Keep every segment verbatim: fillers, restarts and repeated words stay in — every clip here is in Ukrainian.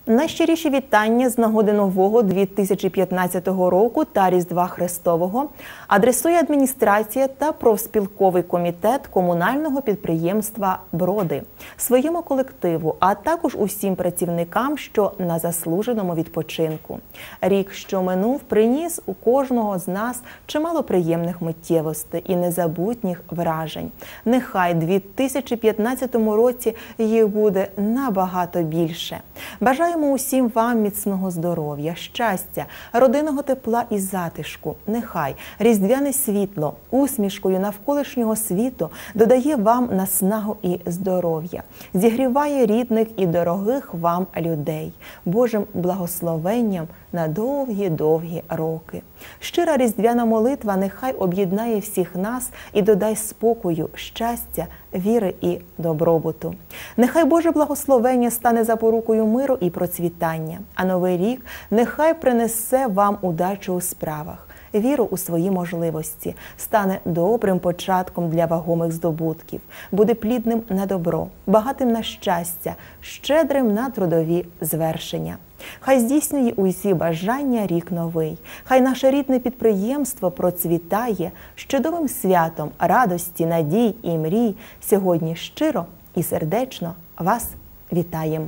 Найщиріші вітання з нагоди нового дві тисячі п'ятнадцятого року та Різдва Христового адресує адміністрація та профспілковий комітет комунального підприємства «Броди» своєму колективу, а також усім працівникам, що на заслуженому відпочинку. Рік, що минув, приніс у кожного з нас чимало приємних миттєвостей і незабутніх вражень. Нехай у дві тисячі п'ятнадцятому році їх буде набагато більше. Бажаємо усім вам міцного здоров'я, щастя, родинного тепла і затишку. Нехай різдвяне світло усмішкою навколишнього світу додає вам наснагу і здоров'я, зігріває рідних і дорогих вам людей Божим благословенням на довгі-довгі роки. Щира різдвяна молитва нехай об'єднає всіх нас і додай спокою, щастя, віри і добробуту. Нехай Боже благословення стане запорукою миру і процвітання, а Новий рік нехай принесе вам удачу у справах, віру у свої можливості, стане добрим початком для вагомих здобутків, буде плідним на добро, багатим на щастя, щедрим на трудові звершення. Хай здійснює усі бажання рік новий, хай наше рідне підприємство процвітає з чудовим святом радості, надій і мрій. Сьогодні щиро і сердечно вас вітаємо.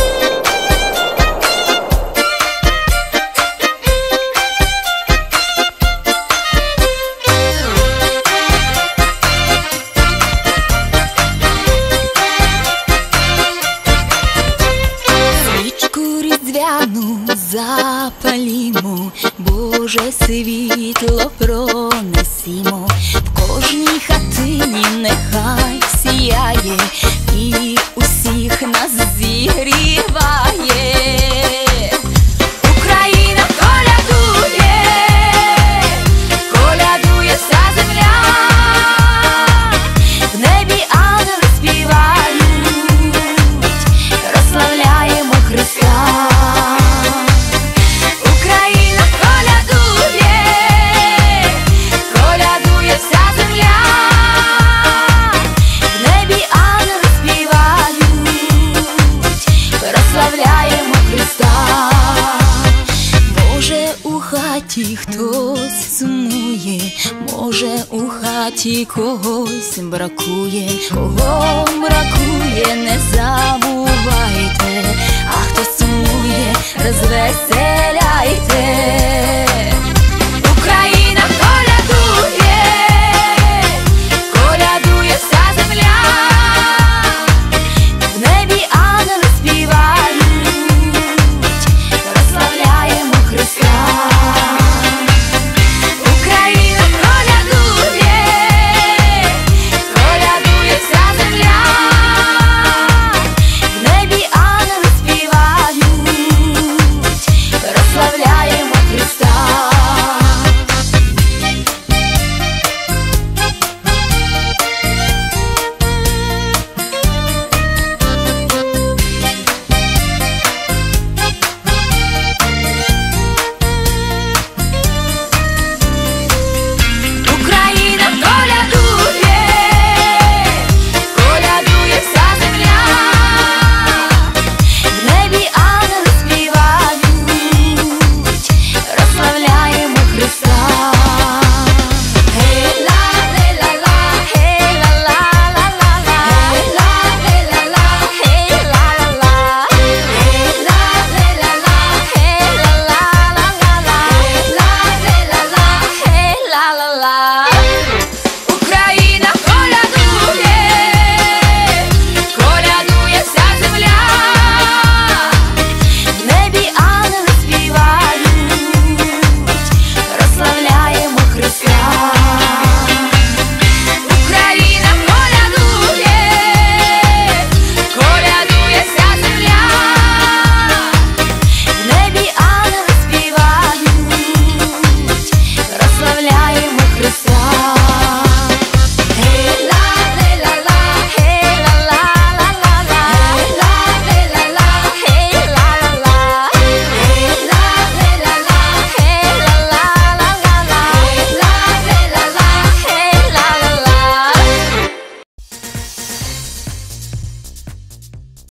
Запалімо, Боже світло пронесімо, в кожній хатині нехай сіяє і усіх нас зігріває. Україна колядує, колядує вся земля, в небі ангели співають, розславляємо Христа. Хтось сумує, може у хаті когось бракує, кого